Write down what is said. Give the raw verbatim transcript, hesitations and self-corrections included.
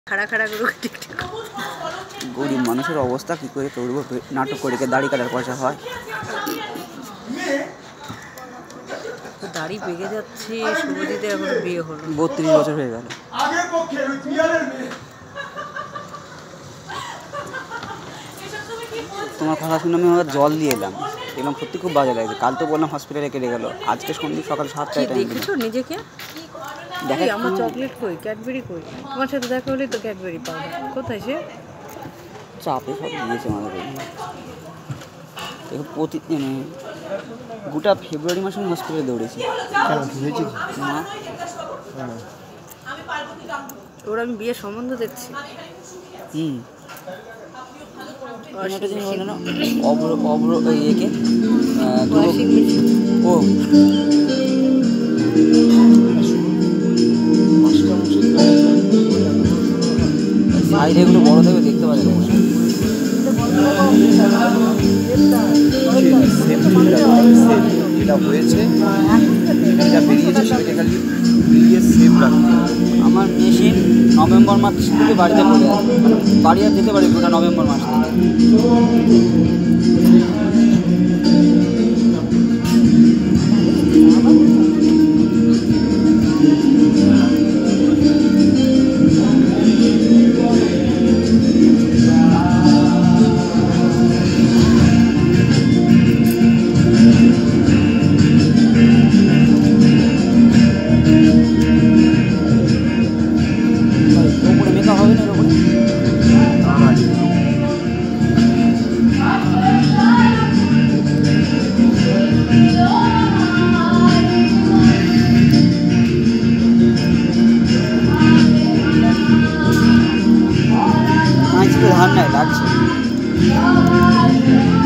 খাড়া খাড়া করে টিকটিক গরিব মানুষের অবস্থা কী করে করব? নাটক করে দাড়ি কাটার পয়সা হয়। দাড়ি পেকে যাচ্ছে। শুভজিতে এখন বিয়ে হলো, বত্রিশ বছর হয়ে গেল। তোমার কথা শুনে আমি আবার জল দিয়ে এলাম এলাম সত্যি খুব বাজে লাগছে। কাল তো বললাম হসপিটালে কেটে গেল, আজকে সন্ধ্যে সকাল সাতটায় টাইম দেখেছো নিজেকে? দেখে আমার চকলেট কই, ক্যাডবেরি কই? তোমার সাথে দেখা হলেই তো ক্যাডবেরি পাওয়া। কোথায় সে? চাপে সব দিয়েছে আমাদের। প্রতি মানে গোটা ফেব্রুয়ারি মাসে আমি হসপিটালে দৌড়েছি। না ওর আমি বিয়ের সম্বন্ধ দেখছি। হুম একটা জিনিস বলে না, অব্র অব্র ইয়েকে ও সাইড এগুলো বড় থাকবে দেখতে পারে না। যেটা হয়েছে যেটা বেরিয়েছে সেটাকে খালি মিলিয়ে সেভ রাখতে। আমার মেশিন নভেম্বর মাস থেকে বাড়িতে পড়ে আছে, মানে বাড়ি আর যেতে পারি গোটা নভেম্বর মাস থেকে। ধান নাই লাগছে।